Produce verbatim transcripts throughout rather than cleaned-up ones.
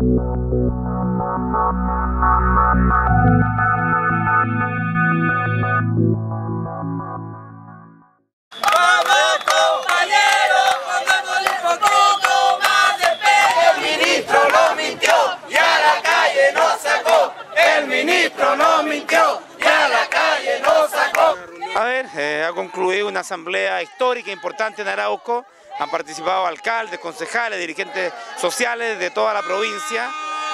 A ver, eh, ha concluido una asamblea histórica importante en Arauco. Han participado alcaldes, concejales, dirigentes sociales de toda la provincia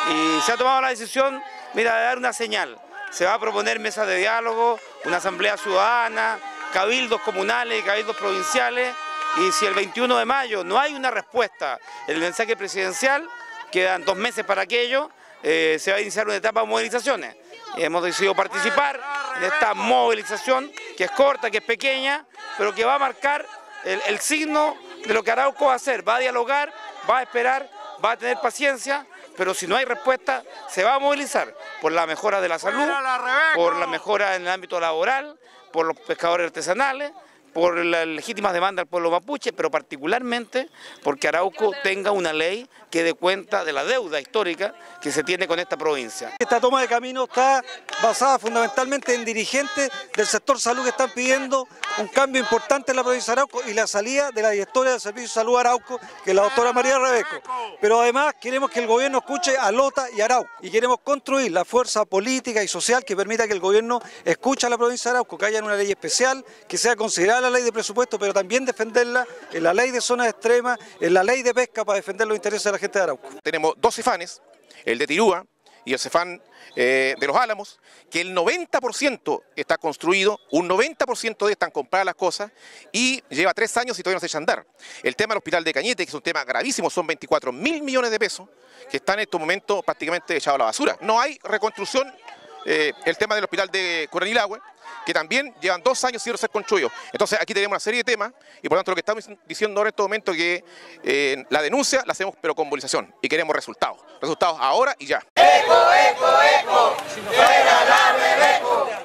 y se ha tomado la decisión, mira, de dar una señal. Se va a proponer mesas de diálogo, una asamblea ciudadana, cabildos comunales y cabildos provinciales, y si el veintiuno de mayo no hay una respuesta en el mensaje presidencial, quedan dos meses para aquello, eh, se va a iniciar una etapa de movilizaciones. Y hemos decidido participar en esta movilización que es corta, que es pequeña, pero que va a marcar el, el signo de lo que Arauco va a hacer. Va a dialogar, va a esperar, va a tener paciencia, pero si no hay respuesta se va a movilizar por la mejora de la salud, por la mejora en el ámbito laboral, por los pescadores artesanales, por las legítimas demandas del pueblo mapuche, pero particularmente porque Arauco tenga una ley que dé cuenta de la deuda histórica que se tiene con esta provincia. Esta toma de camino está basada fundamentalmente en dirigentes del sector salud que están pidiendo un cambio importante en la provincia de Arauco y la salida de la directora del Servicio de Salud Arauco, que es la doctora María Rebeco. Pero además queremos que el gobierno escuche a Lota y Arauco y queremos construir la fuerza política y social que permita que el gobierno escuche a la provincia de Arauco, que haya una ley especial, que sea considerada la ley de presupuesto, pero también defenderla en la ley de zonas extremas, en la ley de pesca para defender los intereses de la gente de Arauco. Tenemos dos cefanes, el de Tirúa y el cefán eh, de Los Álamos, que el noventa por ciento está construido, un noventa por ciento de están compradas las cosas y lleva tres años y todavía no se echa a andar. El tema del hospital de Cañete, que es un tema gravísimo, son veinticuatro mil millones de pesos que están en estos momentos prácticamente echados a la basura. No hay reconstrucción. Eh, el tema del hospital de Curanilahue, que también llevan dos años sin ser construido. Entonces aquí tenemos una serie de temas y por lo tanto lo que estamos diciendo ahora en este momento es que eh, la denuncia la hacemos pero con movilización y queremos resultados. Resultados ahora y ya. ¡Eco, eco, eco! ¡Fuera la Rebeco!